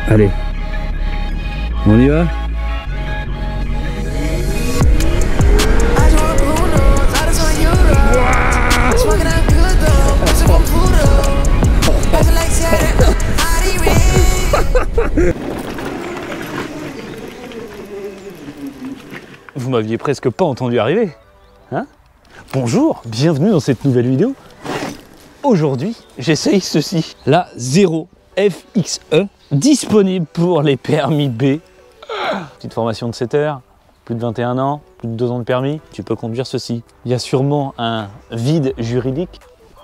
Allez, on y va? Vous m'aviez presque pas entendu arriver, hein? Bonjour, bienvenue dans cette nouvelle vidéo. Aujourd'hui, j'essaye ceci, la 0 FXE, disponible pour les permis B. Petite formation de 7 heures, plus de 21 ans, plus de 2 ans de permis, tu peux conduire ceci. Il y a sûrement un vide juridique,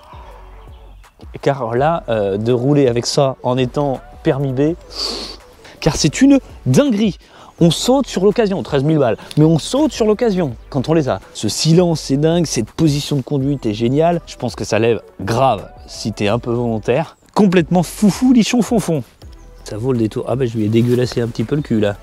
car là, de rouler avec ça en étant permis B, car c'est une dinguerie. On saute sur l'occasion, 13 000 balles, mais on saute sur l'occasion quand on les a. Ce silence, c'est dingue, cette position de conduite est géniale. Je pense que ça lève grave si t'es un peu volontaire. Complètement foufou, lichon, fonfon. Ça vaut le détour. Ah bah je lui ai dégueulassé un petit peu le cul là.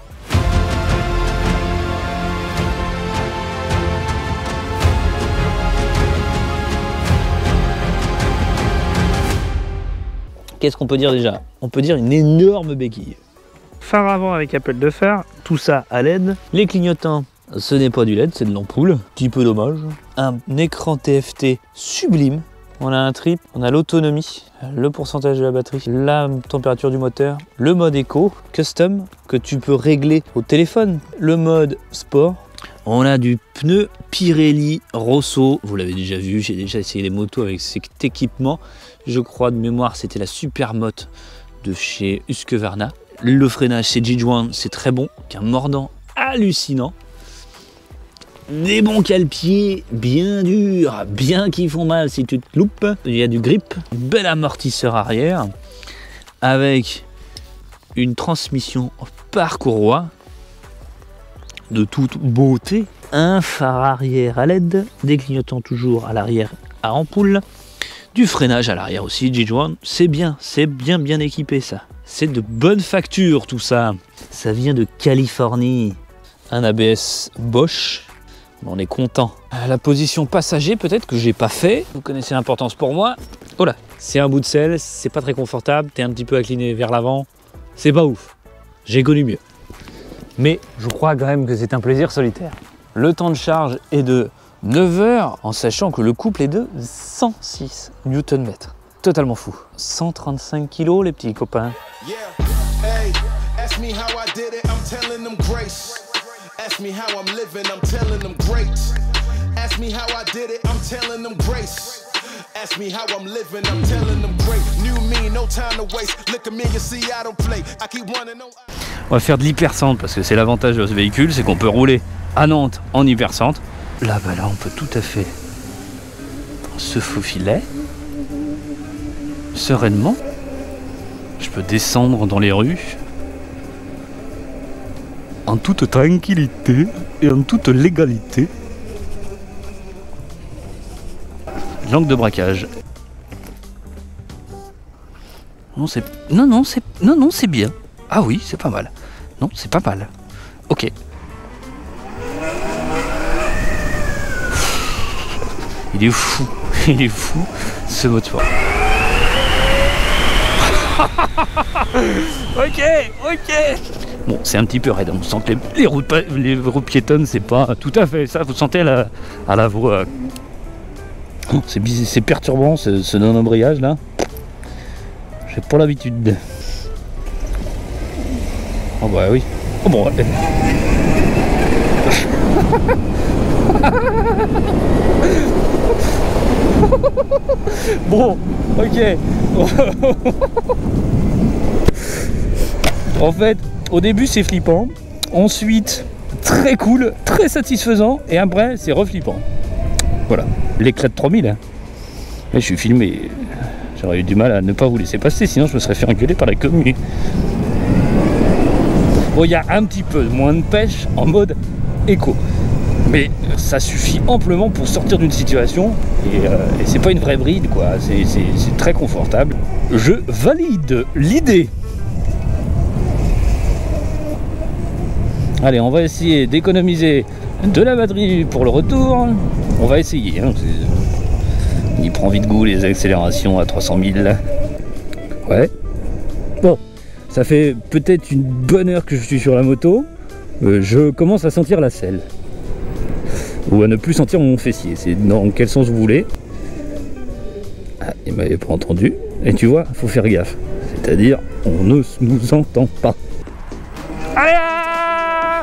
Qu'est-ce qu'on peut dire déjà? On peut dire une énorme béquille. Phare avant avec appel de phare, tout ça à LED. Les clignotants, ce n'est pas du LED, c'est de l'ampoule. Petit peu dommage. Un écran TFT sublime. On a un trip, on a l'autonomie, le pourcentage de la batterie, la température du moteur, le mode éco, custom, que tu peux régler au téléphone, le mode sport. On a du pneu Pirelli Rosso, vous l'avez déjà vu, j'ai déjà essayé les motos avec cet équipement. Je crois de mémoire c'était la Supermoto de chez Husqvarna. Le freinage c'est Jijuan, c'est très bon, qu'un mordant hallucinant. Des bons cale-pieds bien durs, bien qui font mal si tu te loupes. Il y a du grip, bel amortisseur arrière, avec une transmission par courroie de toute beauté. Un phare arrière à LED, des clignotants toujours à l'arrière à ampoule. Du freinage à l'arrière aussi, Jijuan, c'est bien équipé ça. C'est de bonne facture tout ça. Ça vient de Californie. Un ABS Bosch, on est content. La position passager peut-être que j'ai pas fait. Vous connaissez l'importance pour moi. Oh là, c'est un bout de selle, c'est pas très confortable. T'es un petit peu incliné vers l'avant. C'est pas ouf. J'ai connu mieux. Mais je crois quand même que c'est un plaisir solitaire. Le temps de charge est de 9 heures, en sachant que le couple est de 106 Nm. Totalement fou. 135 kg les petits copains. On va faire de l'hypercentre parce que c'est l'avantage de ce véhicule, c'est qu'on peut rouler à Nantes en hypercentre. Là, bah là, on peut tout à fait se faufiler sereinement. Je peux descendre dans les rues en toute tranquillité et en toute légalité. Langue de braquage. Non, c'est c'est bien. Ah oui, c'est pas mal. Non, c'est pas mal. Ok. Il est fou ce mode sport. Ok. Bon, c'est un petit peu raide. On sent que les routes piétonnes, c'est pas tout à fait ça. Vous sentez à la voie. C'est perturbant ce non-embrayage là. J'ai pas l'habitude. Oh bah oui. Oh bon. Bon, ok. En fait, au début c'est flippant, ensuite très cool, très satisfaisant, et après c'est reflippant. Voilà, l'éclat de 3000. Hein. Là, je suis filmé, j'aurais eu du mal à ne pas vous laisser passer, sinon je me serais fait engueuler par la commune. Bon, il y a un petit peu moins de pêche en mode éco. Mais ça suffit amplement pour sortir d'une situation et c'est pas une vraie bride quoi, c'est très confortable. Je valide l'idée. Allez, on va essayer d'économiser de la batterie pour le retour. On va essayer. Hein. On y prend vite goût les accélérations à 300 000. Ouais. Bon, ça fait peut-être une bonne heure que je suis sur la moto, je commence à sentir la selle. Ou à ne plus sentir mon fessier, c'est dans quel sens vous voulez. Ah, il m'avait pas entendu. Et tu vois, faut faire gaffe. C'est-à-dire, on ne nous entend pas. Allez là,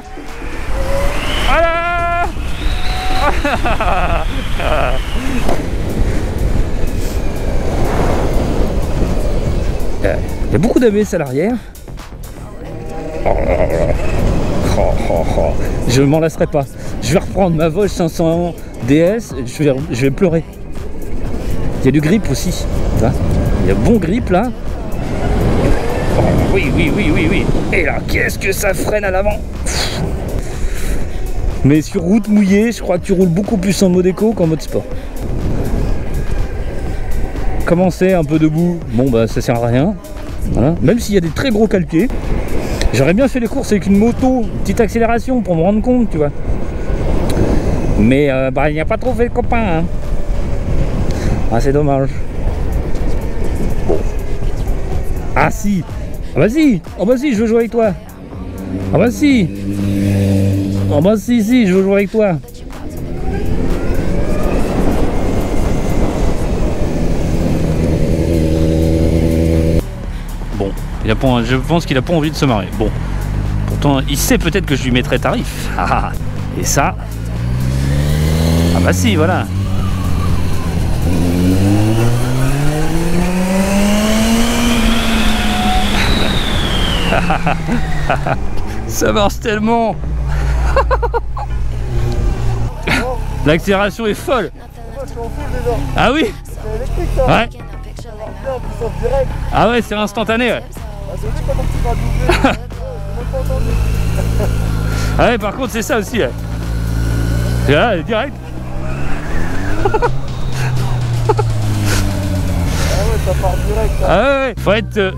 il y a beaucoup d'ABS à l'arrière. Je m'en lasserai pas. Je vais reprendre ma Voge 500 DS, je vais pleurer. Il y a du grip aussi. Là. Il y a bon grip là. Oh, oui. Et là, qu'est-ce que ça freine à l'avant. Mais sur route mouillée, je crois que tu roules beaucoup plus en mode éco qu'en mode sport. Commencer un peu debout, bon bah ça sert à rien. Voilà. Même s'il y a des très gros calpiers. J'aurais bien fait les courses avec une moto, une petite accélération pour me rendre compte, tu vois. Mais bah, il n'y a pas trop fait le copain. Hein. Ah, c'est dommage. Bon. Ah si. Ah bah si. Oh bah si, je veux jouer avec toi. Ah bah si. Oh bah si, je veux jouer avec toi. Bon, il a pas, je pense qu'il a pas envie de se marrer. Bon. Pourtant, il sait peut-être que je lui mettrai tarif. Et ça. Ah bah si, voilà. Ça marche tellement. L'accélération est folle. Ah oui. Ouais. Ah ouais, c'est instantané. Ouais. Ah ouais, par contre c'est ça aussi. Ouais. Et là, direct. Ah ouais, ça part direct. Hein. Ah ouais, faut être...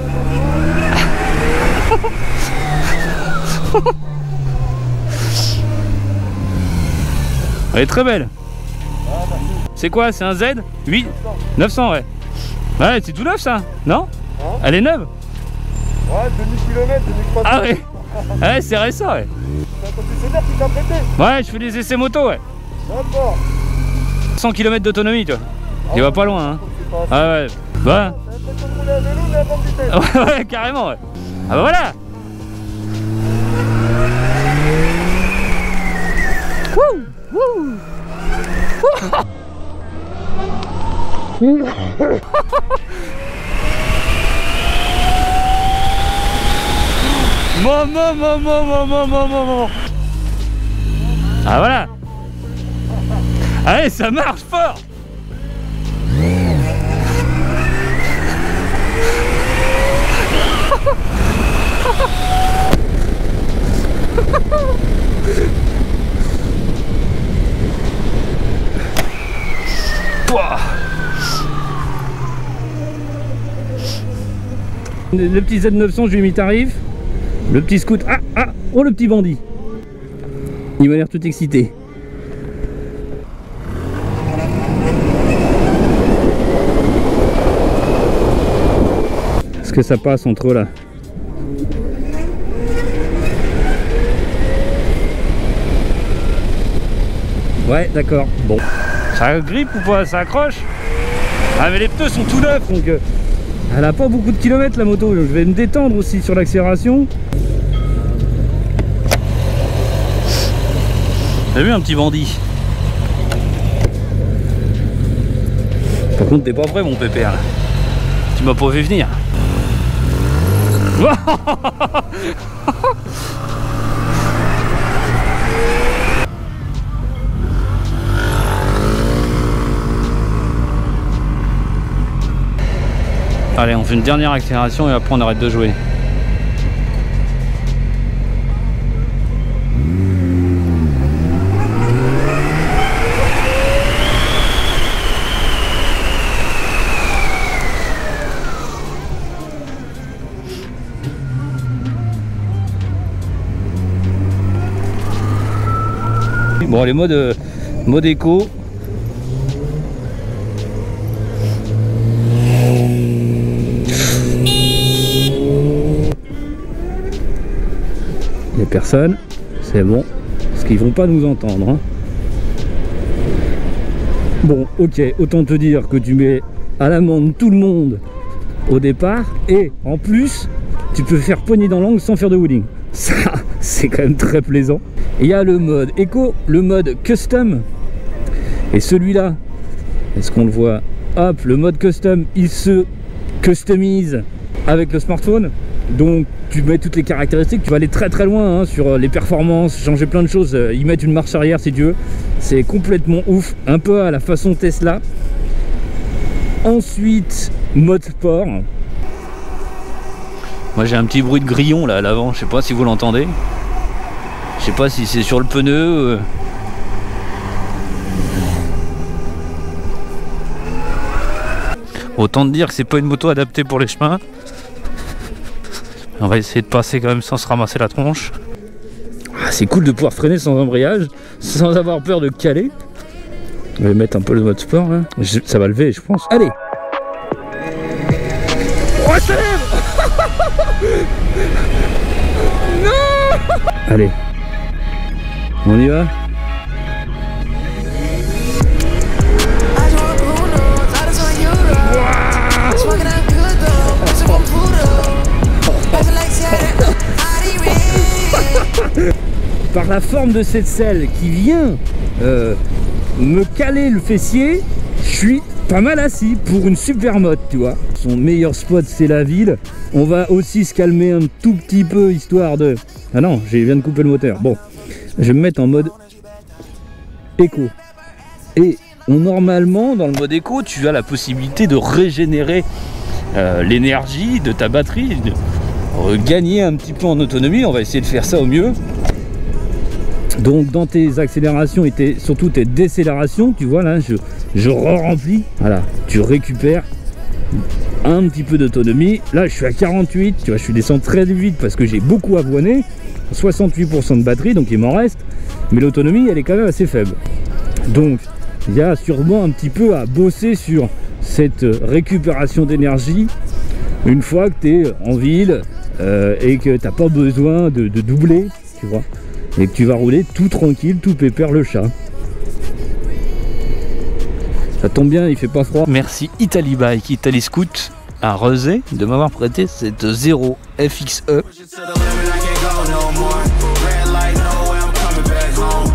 Elle est très belle. Ah, c'est quoi? C'est un Z? 8 900, ouais. Ouais, c'est tout neuf ça, non? Hein? Elle est neuve? Ouais, demi-kilomètre, demi-300. Ah ouais. Ouais, c'est récent, ouais. C'est un concessionnaire qui t'a prêté? Ouais, je fais des essais moto, ouais. D'accord. 100 km d'autonomie, tu vois. Il va pas loin, hein. Ah ouais. Bah. T'as l'impression de rouler à vélo, mais à grande vitesse. Ouais, carrément, ouais. Ah bah voilà. Maman. Ah voilà. Allez, ça marche fort. Le petit Z900, je lui ai mis tarif. Le petit scoot, oh le petit bandit. Il m'a l'air tout excité. Est-ce que ça passe entre eux là? Ouais, d'accord. Bon. Ça grippe ou pas? Ça accroche? Ah mais les pneus sont tout neufs donc elle a pas beaucoup de kilomètres la moto. Je vais me détendre aussi sur l'accélération. T'as vu un petit bandit? Par contre t'es pas prêt mon pépère là. Tu m'as pas fait venir. Allez, on fait une dernière accélération et après on arrête de jouer. Bon, les mode éco. Il n'y a personne, c'est bon, parce qu'ils vont pas nous entendre. Hein. Bon, ok, autant te dire que tu mets à l'amende tout le monde au départ, et en plus, tu peux faire poignée dans l'angle sans faire de wheeling. Ça, c'est quand même très plaisant. Il y a le mode éco, le mode custom, et celui-là, est-ce qu'on le voit? Hop, le mode custom, il se customise avec le smartphone. Donc tu mets toutes les caractéristiques, tu vas aller très très loin hein, sur les performances, changer plein de choses, y mettre une marche arrière si tu veux. C'est complètement ouf, un peu à la façon Tesla. Ensuite, mode sport. Moi j'ai un petit bruit de grillon là à l'avant, je sais pas si vous l'entendez. Je sais pas si c'est sur le pneu. Autant te dire que c'est pas une moto adaptée pour les chemins. On va essayer de passer quand même sans se ramasser la tronche. Ah, c'est cool de pouvoir freiner sans embrayage, sans avoir peur de caler. Je vais mettre un peu le mode sport là. Ça va lever je pense. Allez. Oh ça lève. Non. Allez. On y va. Par la forme de cette selle qui vient me caler le fessier, je suis pas mal assis pour une super mode, tu vois. Son meilleur spot c'est la ville. On va aussi se calmer un tout petit peu histoire de... Ah non, je viens de couper le moteur. Bon, je vais me mettre en mode éco. Et normalement dans le mode éco, tu as la possibilité de régénérer l'énergie de ta batterie, de gagner un petit peu en autonomie. On va essayer de faire ça au mieux. Donc dans tes accélérations et surtout tes décélérations, tu vois là, je re-remplis. Voilà, tu récupères un petit peu d'autonomie. Là je suis à 48, tu vois, je suis descendu très vite parce que j'ai beaucoup avoiné. 68% de batterie, donc il m'en reste. Mais l'autonomie elle est quand même assez faible. Donc il y a sûrement un petit peu à bosser sur cette récupération d'énergie une fois que tu es en ville et que tu n'as pas besoin de doubler, tu vois. Et que tu vas rouler tout tranquille, tout pépère le chat. Ça tombe bien, il fait pas froid. Merci Italy Bike, Italy Scoot à Rezé de m'avoir prêté cette 0 FXE.